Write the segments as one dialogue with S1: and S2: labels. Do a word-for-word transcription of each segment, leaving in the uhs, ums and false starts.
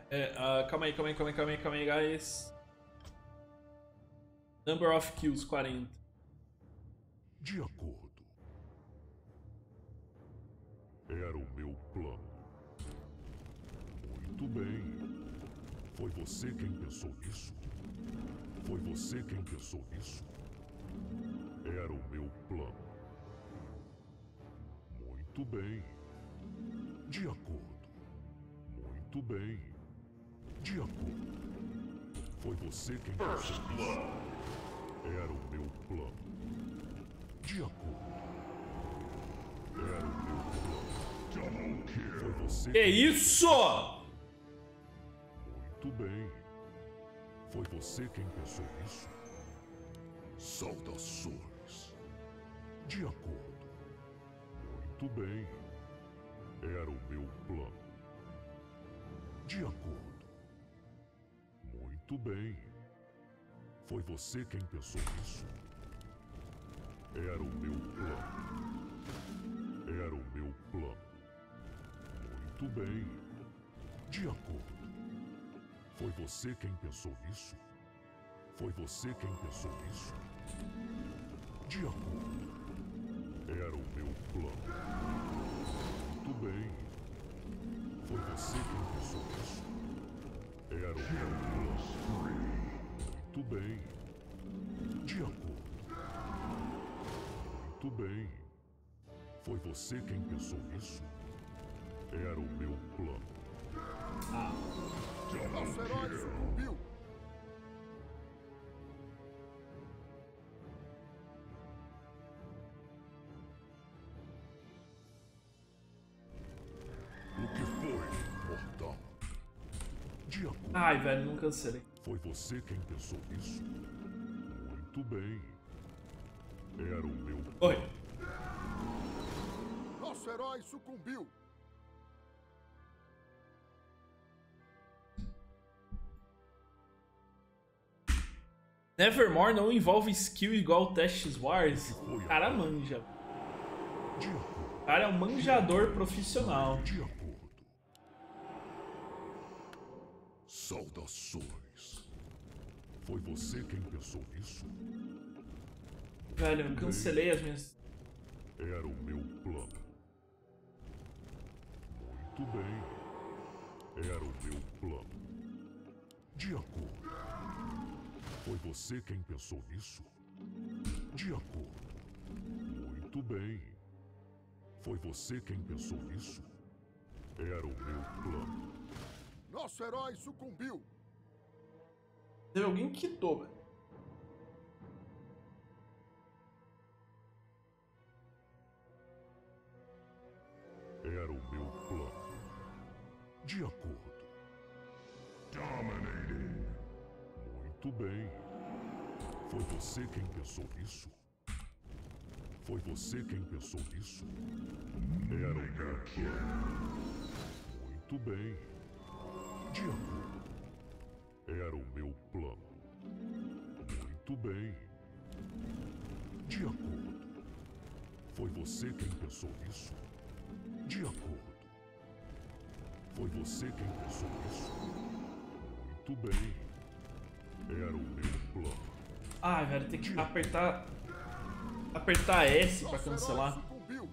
S1: É, uh, calma aí, calma aí, calma aí, calma aí, calma aí, guys. Number of kills, quarenta.
S2: De acordo. Era o meu plano. Muito bem. Foi você quem pensou nisso? Foi você quem pensou nisso? Era o meu plano. Muito bem. De acordo. Muito bem. De acordo. Foi você quem pensou nisso? Era o meu plano. De acordo. Era o meu plano. Foi você
S1: Que
S2: quem...
S1: isso?
S2: Muito bem. Foi você quem pensou nisso? Saudações. De acordo. Muito bem. Era o meu plano. De acordo. Muito bem. Foi você quem pensou nisso? Era o meu plano. Era o meu plano. Muito bem. De acordo. Foi você quem pensou nisso? Foi você quem pensou nisso? De acordo. Era o meu plano. Muito bem. Foi você quem pensou nisso? Era o meu plano. Muito bem. De acordo. Muito bem. Foi você quem pensou nisso? Era o meu plano.
S3: Nosso herói sucumbiu.
S2: O que foi, mortal? De acordo.
S1: Ai, velho, não cancelei.
S2: Foi você quem pensou nisso? Muito bem. Era o meu...
S1: Oi.
S3: Nosso herói sucumbiu.
S1: Nevermore não envolve skill igual testes Wars. O cara manja.
S2: De acordo.
S1: O cara é um manjador profissional.
S2: De acordo. Saudações. Foi você quem pensou nisso?
S1: Velho, eu cancelei as minhas...
S2: Era o meu plano. Muito bem. Era o meu plano. De acordo. Foi você quem pensou nisso? De acordo. Muito bem. Foi você quem pensou nisso? Era o meu plano.
S3: Nosso herói sucumbiu.
S1: Teve alguém que quitou, velho.
S2: Era o meu plano. De acordo. Dominating. Muito bem. Foi você quem pensou nisso? Foi você quem pensou nisso? Era o meu plano. Muito bem. De acordo. Era o meu plano. Muito bem. De acordo. Foi você quem pensou nisso? De acordo. Foi você quem pensou nisso? Muito bem. Era o meu plano.
S1: Ai, velho, tem que apertar... Apertar S pra
S3: Nosso herói
S1: cancelar.
S3: sucumbiu.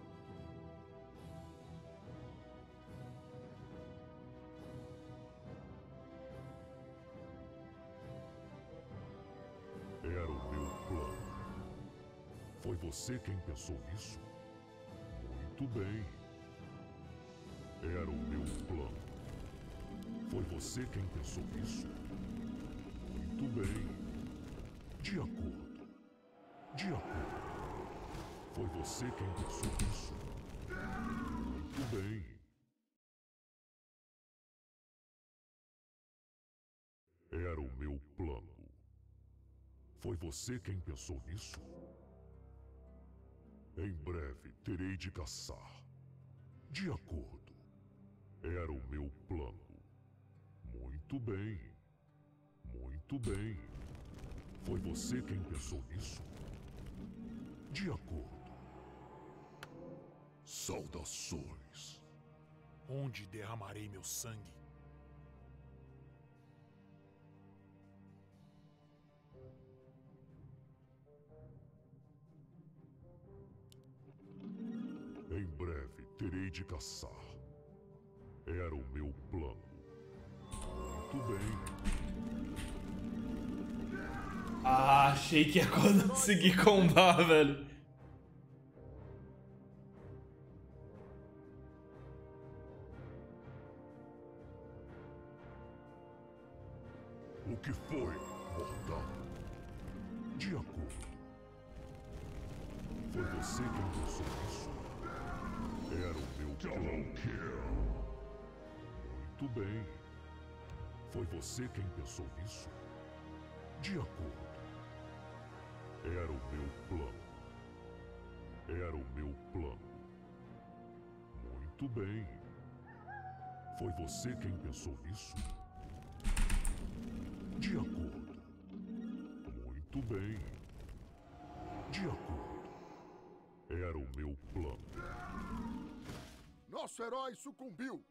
S2: Era o meu plano. Foi você quem pensou nisso? Muito bem. Era o meu plano. Foi você quem pensou nisso? Muito bem. De acordo. De acordo. Foi você quem pensou nisso? Muito bem. Era o meu plano. Foi você quem pensou nisso? Em breve terei de caçar. De acordo. Era o meu plano. Muito bem. Muito bem. Foi você quem pensou nisso? De acordo. Saudações.
S4: Onde derramarei meu sangue?
S2: breve terei de caçar. Era o meu plano. Muito bem.
S1: Ah, achei que ia conseguir combar, velho.
S2: O que foi, mortal? De acordo. Foi você quem pensou nisso? Era o meu plano. Muito bem. Foi você quem pensou nisso? De acordo. Era o meu plano. Era o meu plano. Muito bem. Foi você quem pensou nisso? De acordo. Muito bem. De acordo. Era o meu plano.
S3: Nosso herói sucumbiu.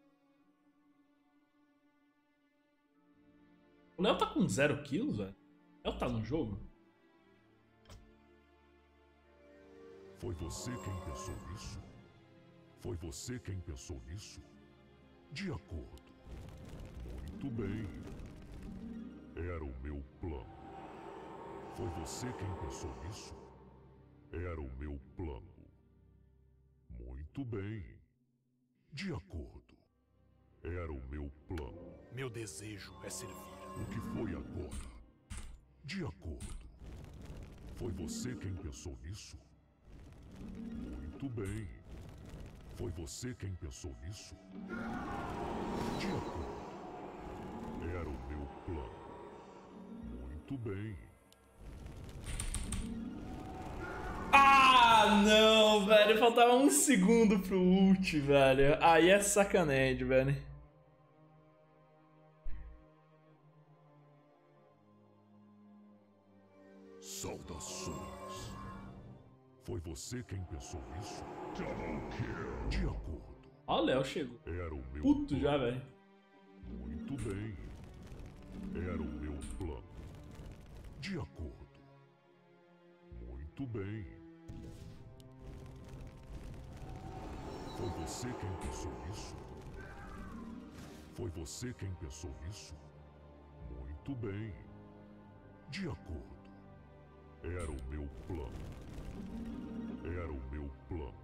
S1: O Léo tá com zero kills, velho? O Léo tá no jogo?
S2: Foi você quem pensou nisso? Foi você quem pensou nisso? De acordo. Muito bem. Era o meu plano. Foi você quem pensou nisso? Era o meu plano. Muito bem. De acordo. Era o meu plano.
S4: Meu desejo é servir.
S2: O que foi agora? De acordo. Foi você quem pensou nisso? Muito bem. Foi você quem pensou nisso? De acordo. Era o meu plano. Muito bem.
S1: Ah, não, velho. Faltava um segundo pro ult, velho. Aí é sacanagem, velho.
S2: Saudações. Foi você quem pensou nisso? De acordo.
S1: Ó, o Léo chegou.
S2: Era o meu
S1: Puto
S2: plano.
S1: já, velho.
S2: Muito bem. Era o meu plano. De acordo. Muito bem. Foi você quem pensou nisso? Foi você quem pensou nisso? Muito bem. De acordo. Era o meu plano. Era o meu plano.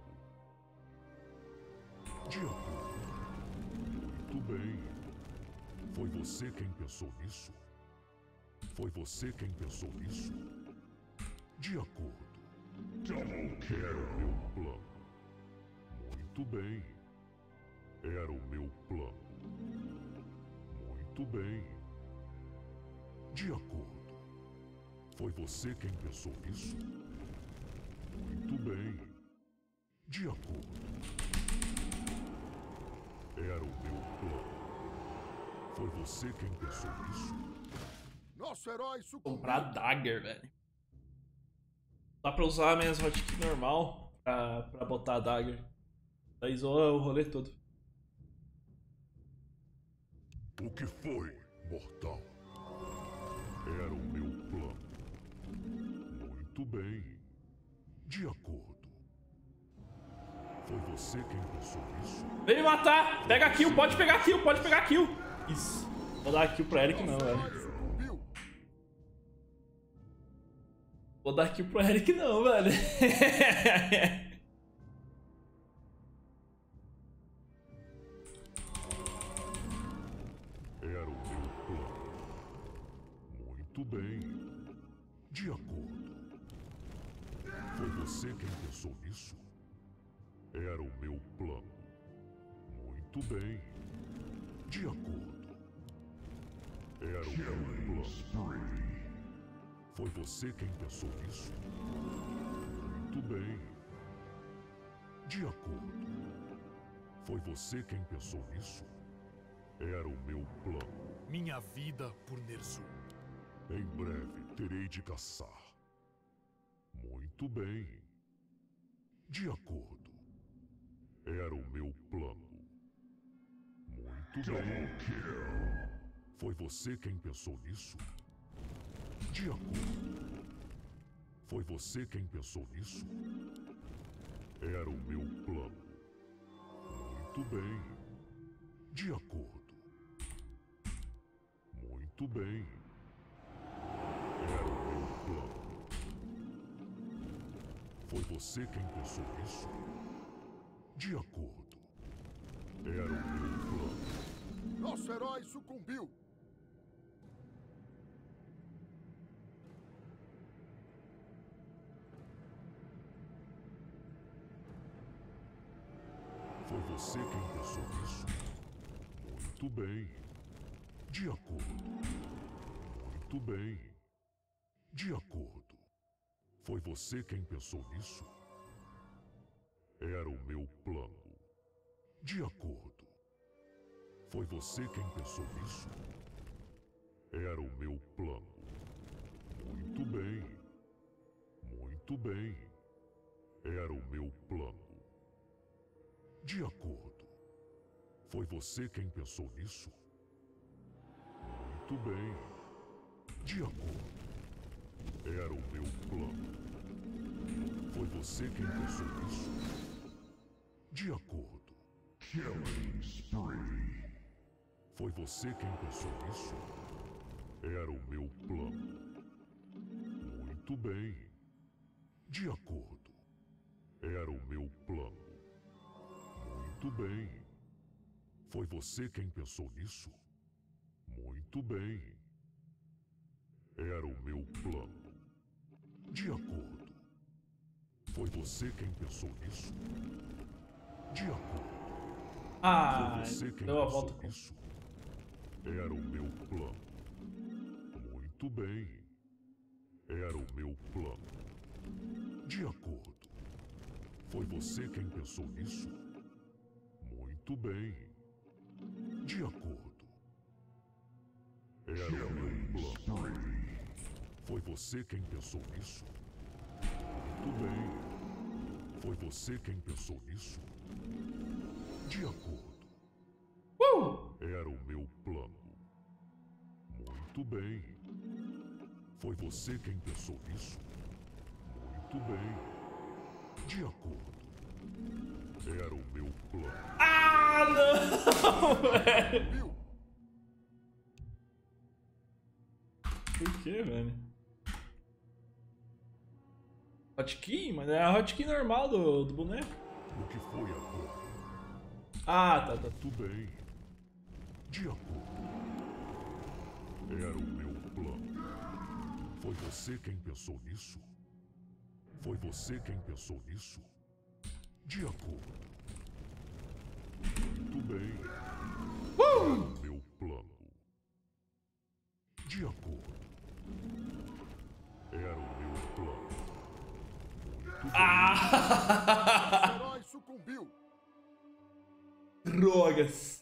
S2: De acordo. Muito bem. Foi você quem pensou nisso? Foi você quem pensou nisso? De acordo. Era o meu plano. Muito bem. Era o meu plano. Muito bem. De acordo. Foi você quem pensou nisso? Muito bem. De acordo. Era o meu plano. Foi você quem pensou nisso?
S3: Nosso herói sucumbiu.
S1: Comprar dagger, velho. Dá pra usar minhas hotkey normal pra, pra botar a dagger. Daí zoa o rolê todo.
S2: O que foi, mortal? Era o meu plano. Muito bem. De acordo. Foi você quem pensou nisso?
S1: Vem me matar! Pega a kill, pode pegar a kill, pode pegar a kill! Isso. Vou dar a kill pra Eric não,
S3: Nosso herói
S1: velho.
S3: sucumbiu.
S1: Vou dar kill pro Eric não, velho.
S2: Era o meu plano. Muito bem. De acordo. Foi você quem pensou nisso? Era o meu plano. Muito bem. De acordo. Era o meu plano. Foi você quem pensou nisso? Muito bem. De acordo. Foi você quem pensou nisso? Era o meu plano.
S4: Minha vida por Ner'zhul.
S2: Em breve terei de caçar. Muito bem. De acordo. Era o meu plano. Muito bem. Foi você quem pensou nisso? De acordo. Foi você quem pensou nisso? Era o meu plano. Muito bem. De acordo. Muito bem. Era o meu plano. Foi você quem pensou nisso? De acordo. Era o meu plano.
S3: Nosso herói sucumbiu.
S2: Foi você quem pensou nisso? Muito bem. De acordo. Muito bem. De acordo. Foi você quem pensou nisso? Era o meu plano. De acordo. Foi você quem pensou nisso? Era o meu plano. Muito bem. Muito bem. Era o meu plano. De acordo. Foi você quem pensou nisso? Muito bem. De acordo. Era o meu plano. Foi você quem pensou nisso? De acordo. Killing spree. Foi você quem pensou nisso? Era o meu plano. Muito bem. De acordo. Era o meu plano. Muito bem. Foi você quem pensou nisso? Muito bem. Era o meu plano. De acordo. Foi você quem pensou nisso? De acordo.
S1: Ah,
S2: Foi você quem
S1: deu a
S2: pensou
S1: volta com...
S2: nisso? Era o meu plano. Muito bem. Era o meu plano. De acordo. Foi você quem pensou nisso? Muito bem. De acordo. Era o meu plano. Foi você quem pensou nisso? Muito bem. Foi você quem pensou nisso? De acordo.
S1: Uh!
S2: Era o meu plano. Muito bem. Foi você quem pensou nisso? Muito bem. De acordo. Era o meu plano.
S1: Ah, não, velho.
S3: Viu?
S1: Por que, velho? Hotkey? Mas é a hotkey normal do, do boneco.
S2: O que foi agora?
S1: Ah, tá, tá.
S2: Tudo bem. De acordo. Era o meu plano. Foi você quem pensou nisso? Foi você quem pensou nisso? De acordo. Muito bem. Era o meu plano. De acordo. Era o meu plano. Muito bem.
S1: Ah!
S3: Nosso herói sucumbiu.
S1: Drogas.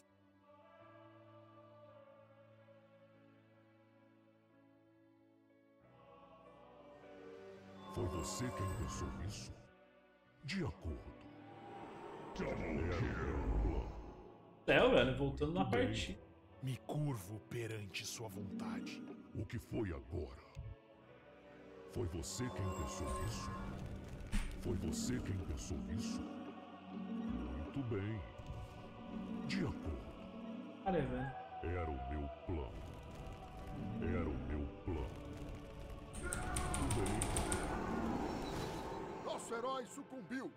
S2: Foi você quem pensou nisso? De acordo. Era o meu plano.
S1: É, velho, voltando na
S2: Tudo bem.
S1: partida.
S4: Me curvo perante sua vontade.
S2: O que foi agora? Foi você quem pensou nisso? Foi você quem pensou nisso? Muito bem. De acordo.
S1: Olha, velho.
S2: Era o meu plano. Era o meu plano. Muito bem.
S3: Nosso herói sucumbiu.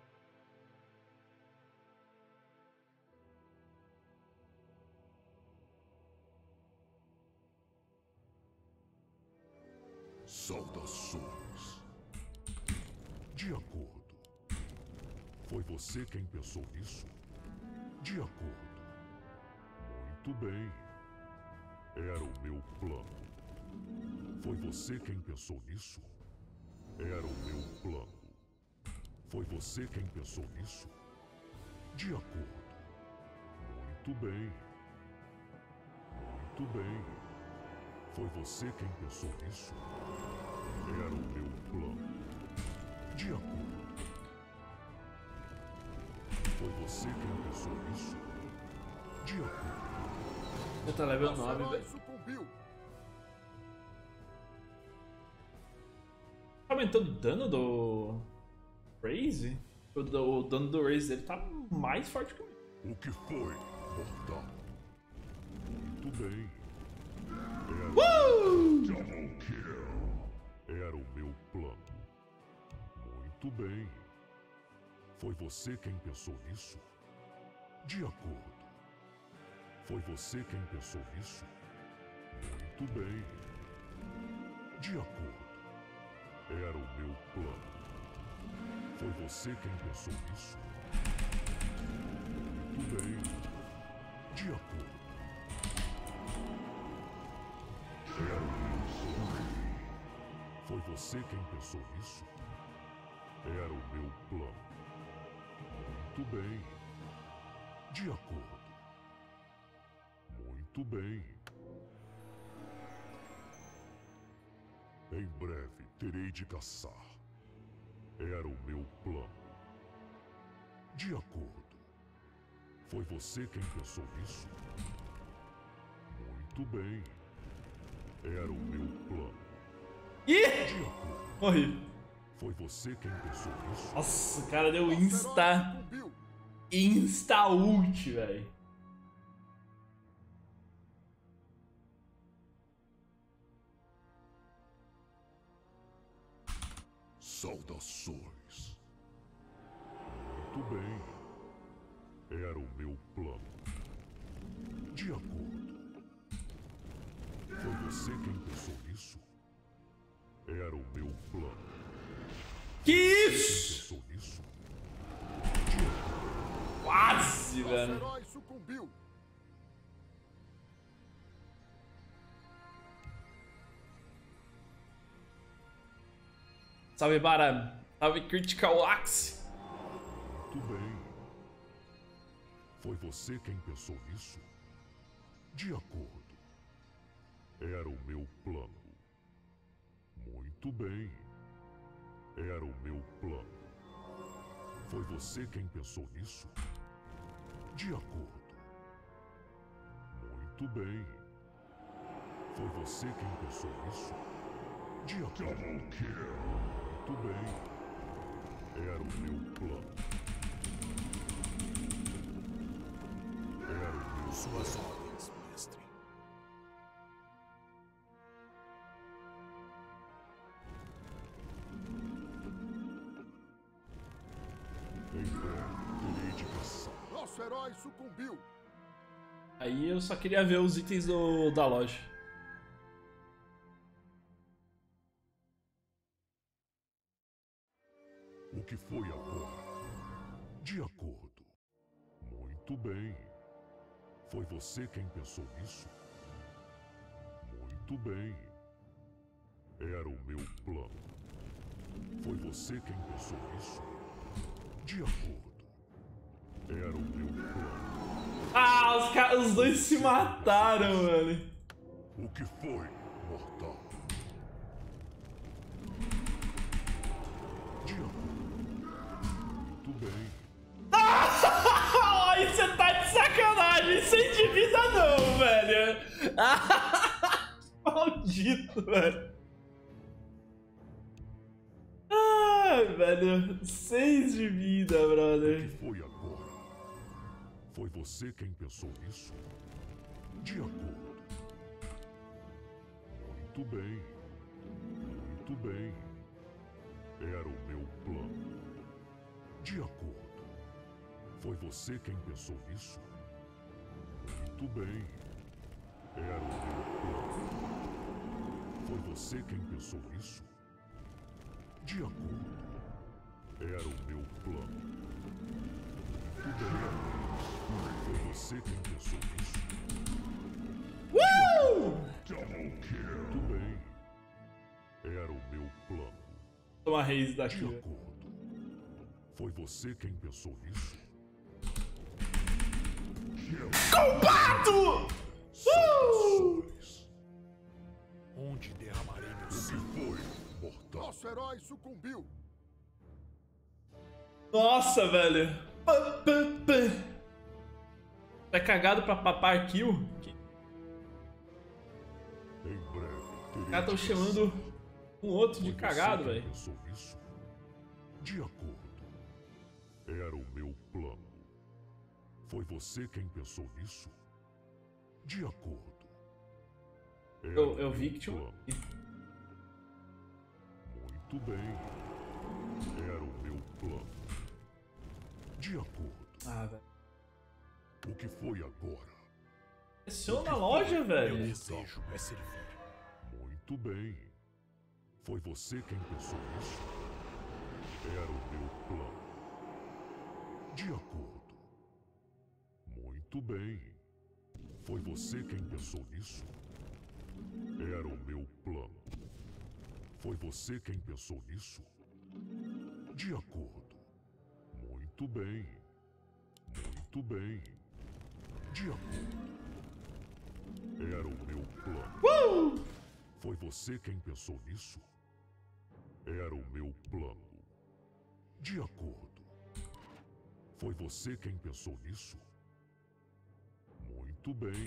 S2: Saudações. De acordo. Foi você quem pensou nisso? De acordo. Muito bem. Era o meu plano. Foi você quem pensou nisso? Era o meu plano. Foi você quem pensou nisso? De acordo. Muito bem. Muito bem. Foi você quem pensou nisso? Era o meu plano. De acordo. Foi você quem pensou nisso? De acordo.
S1: Já tá level
S3: Nosso
S1: nove,
S3: herói
S1: velho.
S3: sucumbiu.
S1: Tá aumentando o dano do Raze? O, do- o dano do Raze dele tá mais forte que o meu.
S2: O que foi, mortal? Muito bem. Era
S1: Uh!
S2: Double kill. Era o meu plano. Muito bem. Foi você quem pensou nisso? De acordo. Foi você quem pensou nisso? Muito bem. De acordo. Era o meu plano. Foi você quem pensou nisso? Muito bem. De acordo. Era o meu plano. Foi você quem pensou nisso? Era o meu plano. Muito bem. De acordo. Muito bem. Em breve terei de caçar. Era o meu plano. De acordo. Foi você quem pensou nisso? Muito bem. Era o meu plano.
S1: Ih!
S2: De acordo.
S1: Morri.
S2: Foi você quem pensou nisso?
S1: Nossa, o cara deu
S3: Nosso herói
S1: insta...
S3: sucumbiu.
S1: Insta ult, velho.
S2: Saudações. Muito bem. Era o meu plano. De acordo. Foi você quem pensou nisso? Era o meu plano.
S1: Que
S2: Quem
S1: isso?
S2: pensou nisso?
S1: Quase,
S3: Nosso
S1: velho.
S3: herói sucumbiu.
S1: Salve, Bara. Salve, Critical Axe.
S2: Muito bem. Foi você quem pensou nisso? De acordo. Era o meu plano. Muito bem. Era o meu plano. Foi você quem pensou nisso? De acordo. Muito bem. Foi você quem pensou nisso? De acordo. Muito bem. Era o meu plano. Era o meu
S4: Suas ordens, mestre.
S2: Em breve terei de caçar.
S3: Nosso herói sucumbiu.
S1: Aí eu só queria ver os itens do, da loja.
S2: O que foi agora? De acordo. Muito bem. Foi você quem pensou nisso? Muito bem. Era o meu plano. Foi você quem pensou nisso? De acordo. Era o meu plano.
S1: Ah, os, ca- os dois se mataram, mano.
S2: O que foi, mortal? De acordo. Muito bem.
S1: Aí você tá de sacanagem. Sem de vida não, velho. Maldito, velho. Ai, velho. Seis de vida,
S2: O
S1: brother.
S2: que foi agora? Foi você quem pensou nisso? De acordo. Muito bem. Muito bem. Era o meu plano. De acordo. Foi você quem pensou nisso? Muito bem. Era o meu plano. Foi você quem pensou nisso? De acordo. Era o meu plano. Muito bem. Foi você quem pensou nisso?
S1: Uh!
S2: Muito bem. Era o meu plano.
S1: Toma raise
S2: De
S1: daqui, velho.
S2: acordo. Foi você quem pensou nisso?
S1: Combate! Uh!
S2: Saudações.
S4: Onde derramarei meu
S2: O que
S4: sangue?
S2: foi, mortal?
S3: Nosso herói sucumbiu.
S1: Nossa, velho. Pá, pá, pá. Tá cagado pra papar kill?
S2: Em breve terei
S1: Os caras tão
S2: de
S1: chamando um outro de
S2: Foi
S1: cagado,
S2: você quem
S1: velho.
S2: pensou nisso? De acordo. Era o meu plano. Foi você quem pensou nisso? De acordo. Era
S1: Eu,
S2: o
S1: eu
S2: meu
S1: vi que tinha um...
S2: plano. Muito bem. Era o meu plano. De acordo.
S1: Ah, velho.
S2: O que foi agora?
S1: Desceu na loja,
S4: Meu
S1: velho.
S4: desejo é servir.
S2: Muito bem. Foi você quem pensou nisso? Era o meu plano. De acordo. Muito bem. Foi você quem pensou nisso? Era o meu plano. Foi você quem pensou nisso? De acordo. Muito bem. Muito bem. De acordo. Era o meu plano.
S1: Uh!
S2: Foi você quem pensou nisso? Era o meu plano. De acordo. Foi você quem pensou nisso? Muito bem.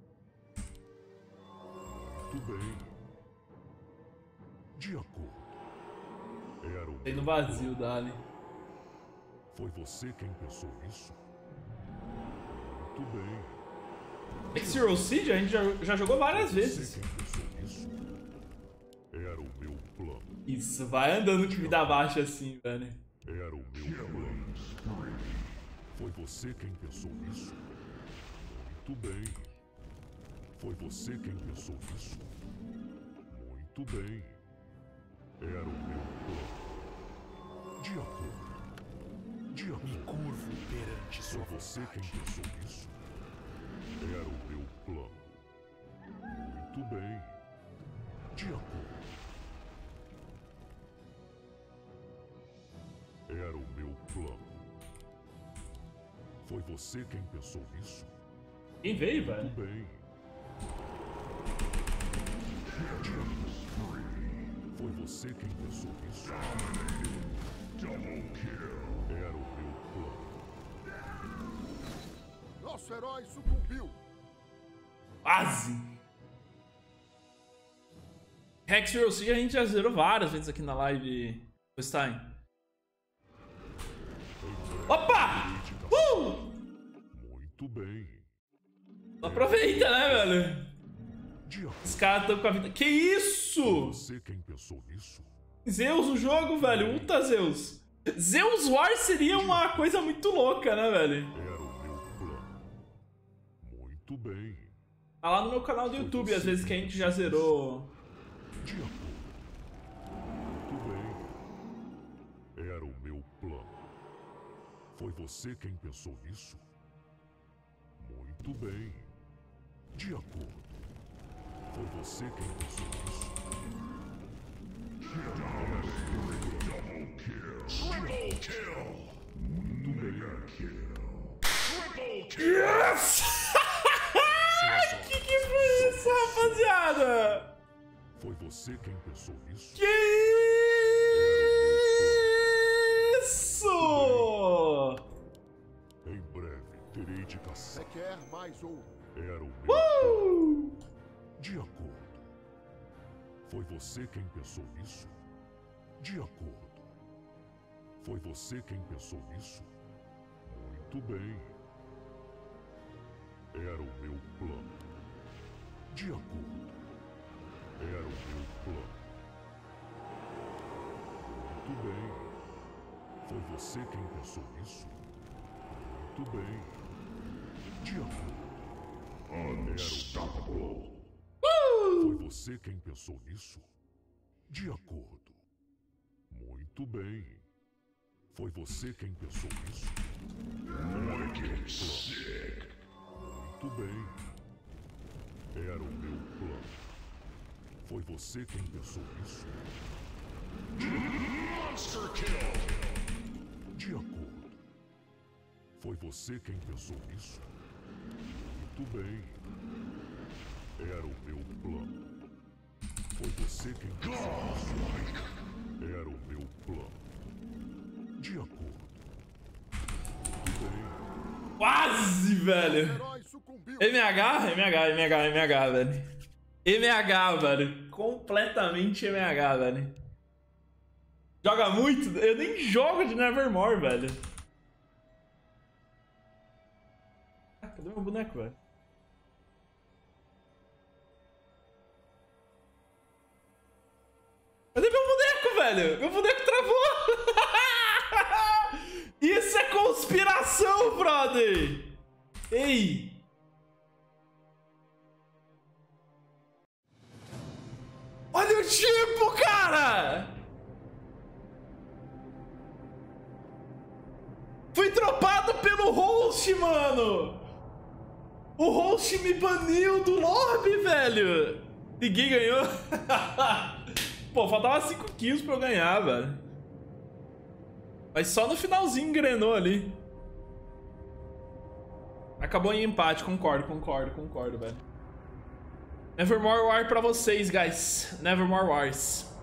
S2: Muito bem. De acordo. Era o
S1: Tem
S2: meu
S1: no vazio, Dali.
S2: Foi você quem pensou nisso? Muito bem.
S1: X-Zero Siege a gente já, já jogou várias vezes.
S2: Você quem pensou nisso? Era o meu plano.
S1: Isso, vai andando que vida baixa assim, velho.
S2: Era o meu plano. Foi você quem pensou nisso? Muito bem. Foi você quem pensou nisso? Muito bem. Era o meu plano. De acordo. De
S4: Me
S2: acordo.
S4: curvo perante
S2: Foi
S4: sua
S2: você quem
S4: vontade.
S2: pensou nisso? Era o meu plano. Muito bem. De acordo. Era o meu plano. Foi você quem pensou nisso?
S1: Quem veio, velho?
S2: Muito bem. Foi você quem pensou nisso? Era o meu plano.
S3: Nosso herói sucumbiu.
S1: Quase! X-Zero Siege a gente já zerou várias vezes aqui na live. Stein. Opa! Uh!
S2: Muito bem.
S1: Aproveita, né, velho?
S2: De acordo.
S1: Os caras estão com a vida. Que isso?
S2: Você quem pensou nisso?
S1: Zeus o jogo, velho. Ulta Zeus. Zeus War seria uma coisa muito louca, né, velho?
S2: Era o meu plano. Muito bem.
S1: Tá lá no meu canal do YouTube, às vezes que a gente já zerou.
S2: De acordo. Muito bem. Era o meu plano. Foi você quem pensou nisso? Muito bem. De acordo. Foi você quem pensou nisso?
S4: Triple kill!
S2: Muito bem.
S4: Triple kill!
S1: Yes! Que que foi isso, rapaziada?
S2: Foi você quem pensou nisso?
S1: Que isso?
S2: Em breve terei de caçar.
S3: Requer mais ouro.
S2: Era o meu plano.
S1: Uh!
S2: De acordo. Foi você quem pensou nisso? De acordo. Foi você quem pensou nisso? Muito bem. Era o meu plano. De acordo. Era o meu plano. Muito bem. Foi você quem pensou nisso? Muito bem. De acordo. Unstoppable. Foi você quem pensou nisso? De acordo. Muito bem. Foi você quem pensou nisso? Wicked sick. Muito bem. Era o meu plano. Foi você quem pensou nisso?
S4: Monster kill!
S2: De acordo. Foi você quem pensou nisso? Muito bem. Era o meu plano. Foi você quem pensou nisso? Era o meu plano. De acordo. Muito bem.
S1: Quase,
S3: O
S1: velho.
S3: herói sucumbiu.
S1: M H? M H, M H, M H, velho. M H, velho. Completamente M H, velho. Joga muito? Eu nem jogo de Nevermore, velho. Cadê meu boneco, velho? Cadê meu boneco, velho? Meu boneco travou! Isso é conspiração, brother! Ei! Olha o tipo, cara! Fui dropado pelo host, mano! O host me baniu do lobby, velho! Ninguém ganhou. Pô, faltava cinco kills pra eu ganhar, velho. Mas só no finalzinho engrenou ali. Acabou em empate, concordo, concordo, concordo, velho. Nevermore War pra vocês, guys. Nevermore Wars.